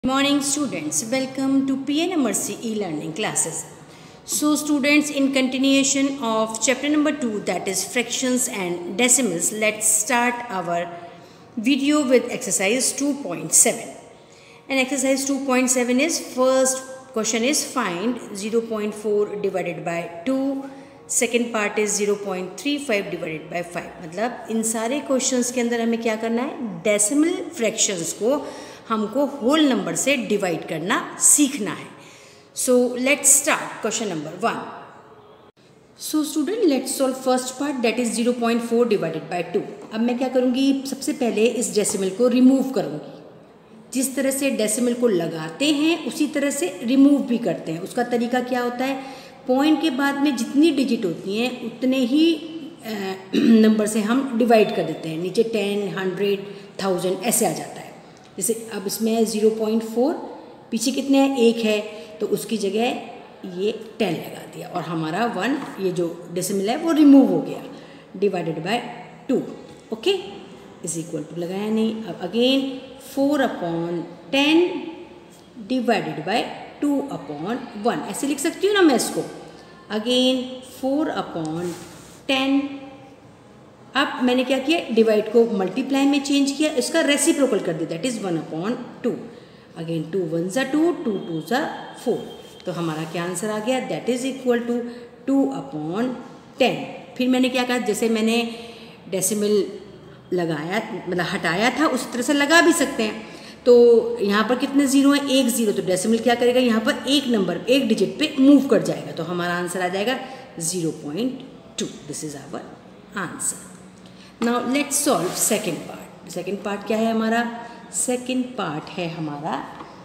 Morning students, welcome to PNMRC e-learning classes. So students, in continuation of chapter number 2, that is fractions and decimals, let's start our video with exercise 2.7. And exercise 2.7 is, first question is find 0.4 divided by 2, second part is 0.35 divided by 5. मतलब इन सारे questions के अंदर हमें क्या करना है, decimal fractions को हमको होल नंबर से डिवाइड करना सीखना है. So let's start question number 1. So student, let's solve first part, that is 0.4 divided by 2. अब मैं क्या करूँगी, सबसे पहले इस डेसिमल को रिमूव करूँगी. जिस तरह से डेसिमल को लगाते हैं उसी तरह से रिमूव भी करते हैं. उसका तरीका क्या होता है, पॉइंट के बाद में जितनी डिजिट होती हैं उतने ही नंबर से हम डिवाइड कर देते हैं. नीचे 10, 100, 1000 ऐसे आ जाता है. जैसे अब इसमें 0.4, पीछे कितने हैं, 1 है, तो उसकी जगह ये 10 लगा दिया और हमारा 1 ये जो डेसिमल है वो रिमूव हो गया. Divided by 2, okay, is equal to लगाया नहीं. अब अगेन 4/10 डिवाइडेड बाय 2/1 ऐसे लिख सकती हूँ ना मैं इसको. अगेन 4/10. अब मैंने क्या किया, डिवाइड को मल्टीप्लाई में चेंज किया, इसका रेसिप्रोकल कर दिया, that is 1/2. Again 2 1s are 2, 2 2s are 4. तो हमारा क्या आंसर आ गया, दैट इज इक्वल टू 2/10. फिर मैंने क्या कहा, जैसे मैंने डेसिमल लगाया मतलब हटाया था उसी तरह से लगा भी सकते हैं. तो यहाँ पर कितने जीरो हैं, 1 0, तो डेसिमल क्या करेगा, यहाँ पर एक नंबर एक डिजिट पे मूव कर जाएगा, तो हमारा आंसर आ जाएगा 0.2. This is our answer. Now let's solve second part. Second part क्या है हमारा, सेकेंड पार्ट है हमारा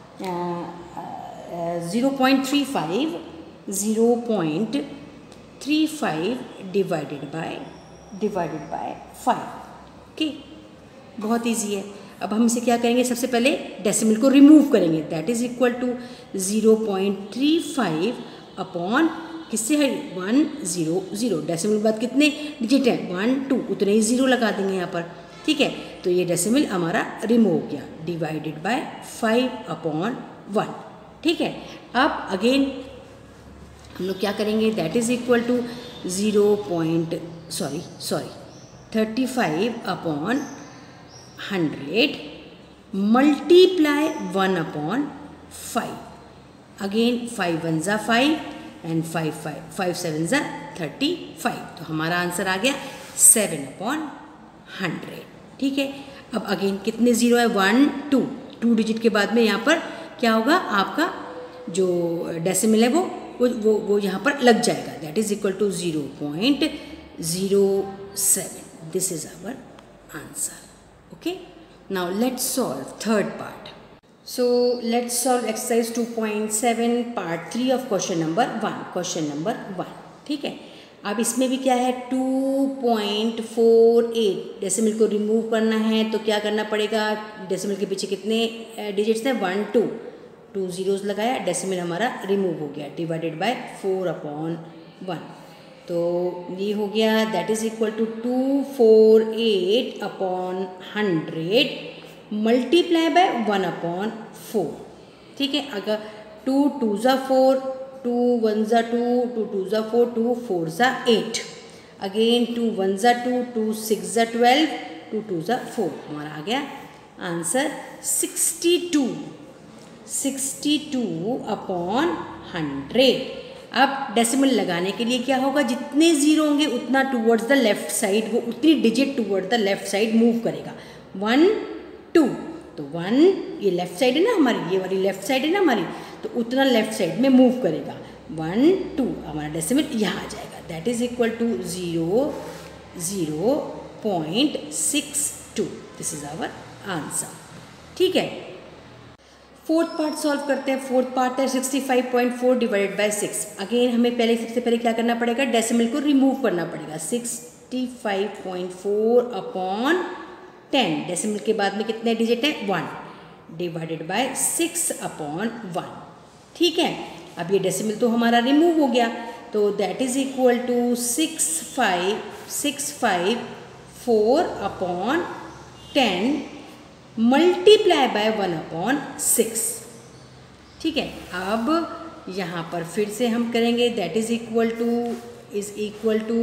0.35 डिवाइडेड बाय 5. ओके, बहुत इजी है. अब हम इसे क्या करेंगे, सबसे पहले डेसिमल को रिमूव करेंगे, that is equal to 0.35 upon किससे है 1 0 0. डेसिमल के बाद कितने डिजिट हैं, 1 2, उतने ही 0 लगा देंगे यहाँ पर. ठीक है, तो ये डेसिमल हमारा रिमूव हो गया. Divided by 5/1. ठीक है, अब अगेन हम लोग क्या करेंगे, that is equal to 35/100 multiply 1/5. Again 5 1s are 5 and 5 7s are 35. तो हमारा आंसर आ गया 7/100. ठीक है, अब अगेन कितने जीरो है, 1 2 डिजिट के बाद में यहाँ पर क्या होगा, आपका जो डेसिमल है वो यहाँ पर लग जाएगा, that is equal to 0.07. This is our answer. Okay, now let's solve third part. So let's solve exercise 2.7 part 3 of question number 1. ठीक है, अब इसमें भी क्या है, 2.48 डेसिमल को रिमूव करना है, तो क्या करना पड़ेगा, डेसिमल के पीछे कितने डिजिट्स हैं, 1 2 zeros लगाया, डेसिमल हमारा रिमूव हो गया. Divided by 4/1. तो ये हो गया, that is equal to 248/100 multiply by 1/4. ठीक है, अगर 2 2s are 4, 2 1s are 2, 2 2s are 4, 2 4s are 8. Again 2 1s are 2, 2 6s are 12, 2 2s are 4. हमारा आ गया आंसर 62/100. अब डेसिमल लगाने के लिए क्या होगा, जितने जीरो होंगे उतना टूवर्ड्स द लेफ्ट साइड, वो उतनी digit toward the left side move करेगा. 1 2, तो 1 ये लेफ्ट साइड है ना हमारी, ये वाली लेफ्ट साइड है ना हमारी, तो उतना लेफ्ट साइड में मूव करेगा. 1 2 हमारा डेसिमल यहाँ आ जाएगा, that is equal to 0.62. This is our answer. ठीक है, फोर्थ पार्ट सॉल्व करते हैं. फोर्थ पार्ट है 65.4 डिवाइडेड बाय 6. अगेन हमें सबसे पहले क्या करना पड़ेगा, डेसिमल को रिमूव करना पड़ेगा. 65.4/10 डेसिमल के बाद में कितने डिजिट हैं, 1 डिवाइडेड बाय 6/1. ठीक है, अब ये डेसिमल तो हमारा रिमूव हो गया, तो that is equal to 654/10 multiply by 1/6. ठीक है, अब यहाँ पर फिर से हम करेंगे, that is equal to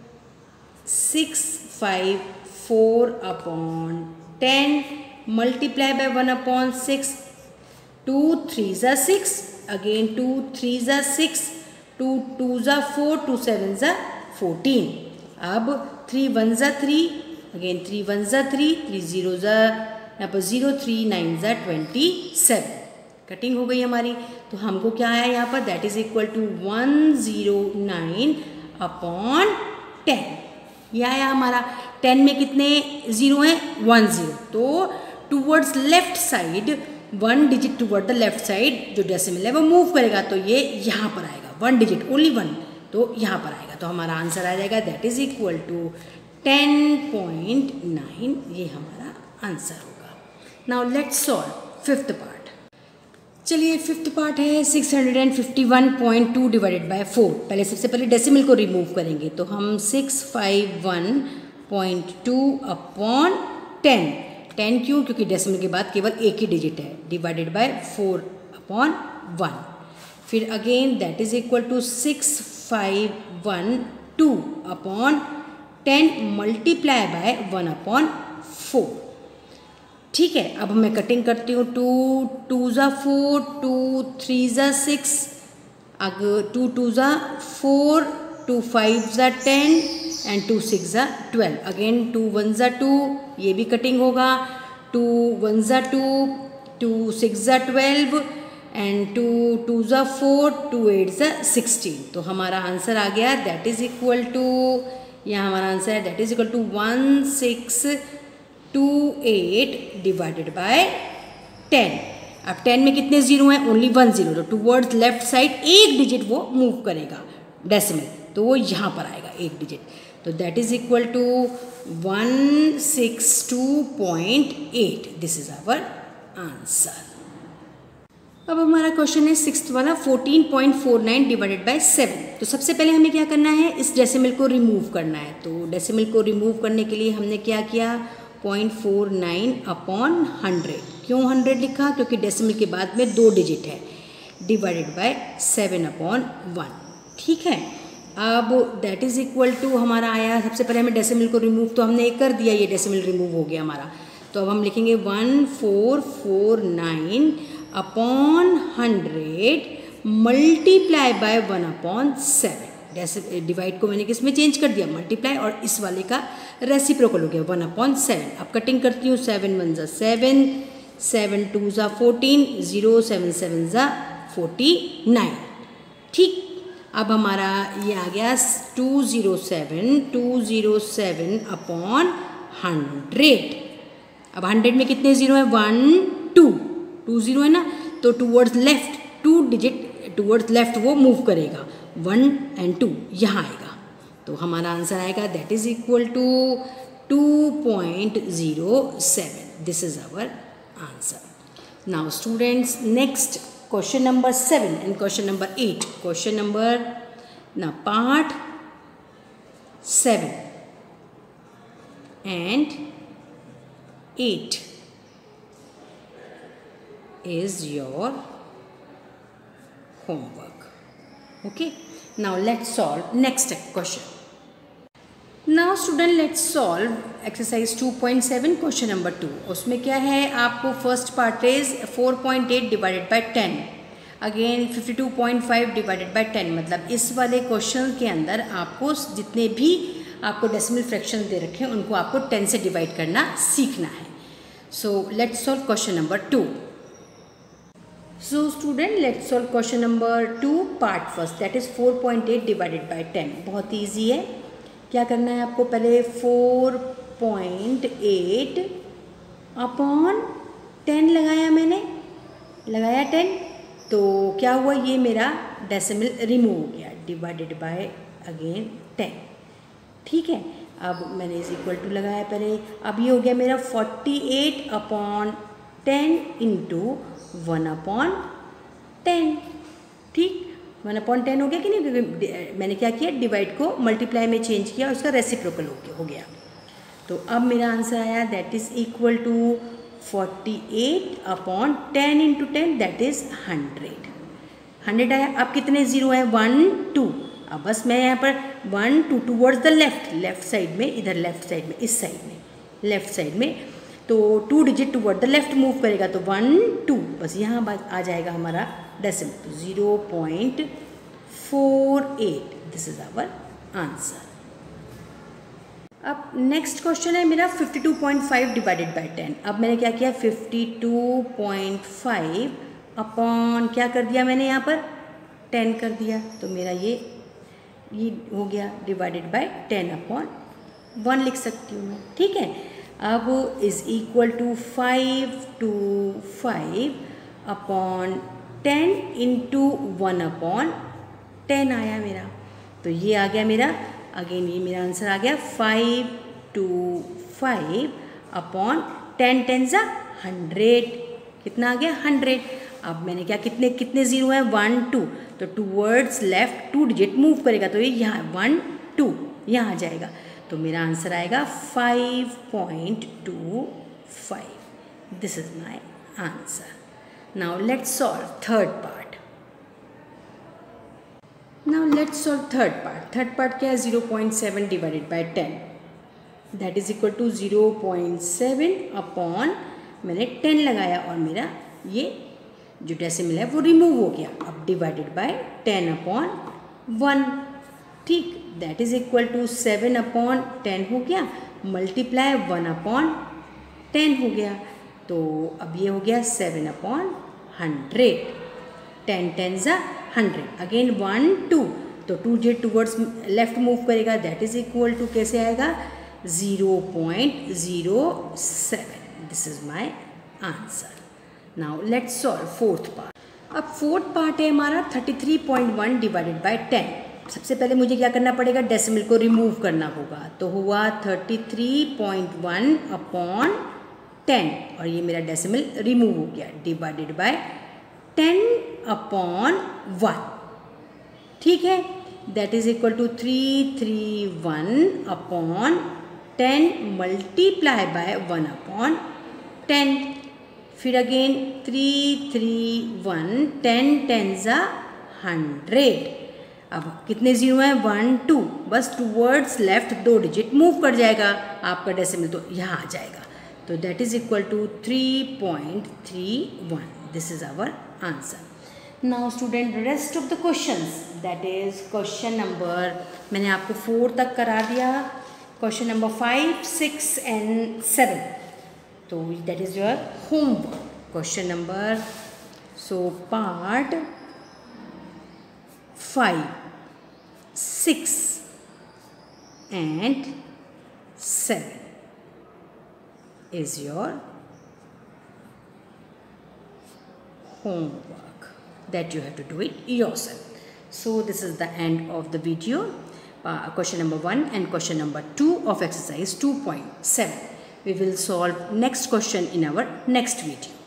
654 upon 10 multiply by 1/6, 2 3 ज़ा 6, अगेन 2 3 ज़ा 6, 2 2 ज़ा 4, 2 7 ज़ा 14, अब 3 1 ज़ा 3, अगेन 3 1 ज़ा 3, 3 0 ज़ा यहाँ पर 0, 3 9 ज़ा 27, कटिंग हो गई हमारी। तो हमको क्या आया यहाँ पर, that is equal to 109 upon 10, यह आया हमारा। 10 में कितने जीरो हैं, 1 0, तो towards left side 1 digit toward the left side जो डेसिमल है वो मूव करेगा, तो ये यहाँ पर आएगा 1 डिजिट, ओनली 1, तो यहाँ पर आएगा। तो हमारा आंसर आ जाएगा दैट इज इक्वल टू 10.9, ये हमारा आंसर होगा। Now let's solve fifth part. चलिए फिफ्थ पार्ट है 651.2 डिवाइडेड बाय 4। पहले सबसे पहले डेसिमल को रिमूव करेंगे, तो हम 651.2 अपॉन 10, 10 क्यों, क्योंकि डेसिमल के बाद केवल एक ही डिजिट है, डिवाइडेड बाय 4 अपॉन 1। फिर again that is equal to 651.2 upon 10 multiply by 1/4। ठीक है, अब मैं कटिंग करती हूँ, 2 2 ज़ा 4, 2 3 ज़ा 6, अगर 2 2 ज़ा 4, 2 5 ज़ा 10 एंड 2 6 ज़ा 12, अगेन 2 1 ज़ा 2, ये भी कटिंग होगा, 2 1 ज़ा 2, 2 6 ज़ा 12 एंड 2 2 ज़ा 4, 2 8 ज़ा 16। तो हमारा आंसर आ गया दैट इज इक्वल टू, यहाँ हमारा आंसर है that is equal to 1628 divided by 10। अब 10 में कितने जीरो हैं, ओनली 1 0, तो टूवर्ड्स लेफ्ट साइड एक डिजिट वो मूव करेगा डेसिमल, तो वो यहाँ पर आएगा एक डिजिट, तो that is equal to 162.8, this is our answer. अब हमारा क्वेश्चन है सिक्स्थ वाला 14.49 डिवाइडेड बाय 7। तो सबसे पहले हमें क्या करना है, इस डेसिमल को रिमूव करना है। तो डेसिमल को रिमूव करने के लिए हमने क्या किया, 0.49 अपॉन 100, क्यों 100 लिखा, क्योंकि डेसिमल के बाद में 2 डिजिट है, डिवाइडेड बाय 7/1। ठीक है, अब दैट इज इक्वल टू हमारा आया, सबसे पहले हमें डेसिमल को रिमूव तो हमने एक कर दिया, ये डेसिमल रिमूव हो गया हमारा। तो अब हम लिखेंगे 1449 अपॉन 100 मल्टीप्लाई बाय 1/7। डिवाइड को मैंने किस में चेंज कर दिया, मल्टीप्लाई, और इस वाले का रेसिप्रोकल हो गया 1/7। अब कटिंग करती हूँ, 7 1 ज़ा 7, 7 2 ज़ा 14, 0 7 7 ज़ा 49। ठीक, अब हमारा ये आ गया 207 अपॉन 100। अब 100 में कितने जीरो हैं, 1 2 जीरो है ना, तो towards left 2 digit towards left वो मूव करेगा, 1 and 2 यहाँ आएगा, तो हमारा आंसर आएगा that is equal to 2.07। This is our answer. Now students, next question number 7 and question number 8। Question number now part 7 and 8 is your homework. Okay, now let's solve next question. Now student, let's solve exercise 2.7 question number 2. उसमें क्या है, आपको first part is 4.8 divided by 10, again 52.5 divided by 10। मतलब इस वाले question के अंदर आपको जितने भी आपको डेसिमल फ्रैक्शन दे रखे हैं उनको आपको 10 से डिवाइड करना सीखना है। So let's solve question number 2। So student, let's solve question number 2 part first, that is 4.8 divided by 10। बहुत ईजी है, क्या करना है आपको, पहले 4.8 अपॉन 10 लगाया, मैंने लगाया 10, तो क्या हुआ, ये मेरा डेसिमल रिमूव हो गया, डिवाइडेड बाय अगेन 10। ठीक है, अब मैंने इज इक्वल टू लगाया पहले, अब ये हो गया मेरा 48 अपॉन 10 इंटू 1/10। ठीक, 1/10 हो गया कि नहीं, क्योंकि मैंने क्या किया, डिवाइड को मल्टीप्लाई में चेंज किया, उसका रेसिप्रोकल हो गया। तो अब मेरा आंसर आया that is equal to 48 upon 10 into 10 that is 100 आया। अब कितने ज़ीरो हैं? 1 2। अब बस मैं यहाँ पर 1 2 टूवर्ड्स द लेफ्ट साइड में, इधर लेफ्ट साइड में, इस साइड में, लेफ्ट साइड में, तो 2 digit toward the left move करेगा तो 1 2, बस यहाँ बात आ जाएगा हमारा डेसिमल, तो 0.48 दिस इज आवर आंसर। अब नेक्स्ट क्वेश्चन है मेरा 52.5 डिवाइडेड बाय 10। अब मैंने क्या किया? 52.5 अपॉन क्या कर दिया मैंने यहाँ पर? 10 कर दिया, तो मेरा ये हो गया डिवाइडेड बाय 10 अपॉन 1 लिख सकती हूँ मैं, ठीक है। अब is equal to 5 upon 10 into 1 upon 10 आया मेरा, तो ये आ गया मेरा, अगेन ये मेरा आंसर आ गया 5 अपॉन 10 10 ज़ा 100, कितना आ गया? 100। अब मैंने क्या, कितने ज़ीरो हैं? 1 2, तो टूवर्ड्स लेफ्ट 2 डिजिट मूव करेगा तो ये यहाँ 1 2 यहाँ आ जाएगा, तो मेरा आंसर आएगा 5.25। This is my answer. Now let's solve third part. Third part क्या है? 0.7 divided by 10 that is equal to 0.7 upon, मैंने 10 लगाया और मेरा ये जो डेसिमल है वो रिमूव हो गया। अब डिवाइडेड बाय 10 अपॉन 1, ठीक, that is equal to 7 upon 10 हो गया, मल्टीप्लाई 1 अपॉन 10 हो गया, तो अब ये हो गया 7 अपॉन 100, 10 10 ज़ा 100, अगेन 1 2, तो 2 डिजिट टूवर्ड्स लेफ्ट मूव करेगा, दैट इज इक्वल टू कैसे आएगा? 0.07। This is my answer. Now let's solve fourth part. अब फोर्थ पार्ट है हमारा 33.1 डिवाइडेड बाय 10। सबसे पहले मुझे क्या करना पड़ेगा? डेसिमल को रिमूव करना होगा, तो हुआ 33.1 अपॉन 10 और ये मेरा डेसिमल रिमूव हो गया, डिवाइडेड बाय 10 अपॉन 1, ठीक है, that is equal to 331 upon 10 multiply by 1 upon 10, फिर अगेन 331, 10 10 ज़ा 100। अब कितने ज़ीरो हैं? 1 2, बस टूवर्ड्स लेफ्ट 2 डिजिट मूव कर जाएगा आपका डेसिमल, तो यहाँ आ जाएगा, तो that is equal to 3.31। This is our answer. Now student, rest of the questions, that is question number, मैंने आपको 4 तक करा दिया, क्वेश्चन नंबर 5 6 and 7, तो that is your homework. Question number, so part 5 6 and 7 is your homework that you have to do it yourself. So this is the end of the video, question number 1 and question number 2 of exercise 2.7. We will solve next question in our next video.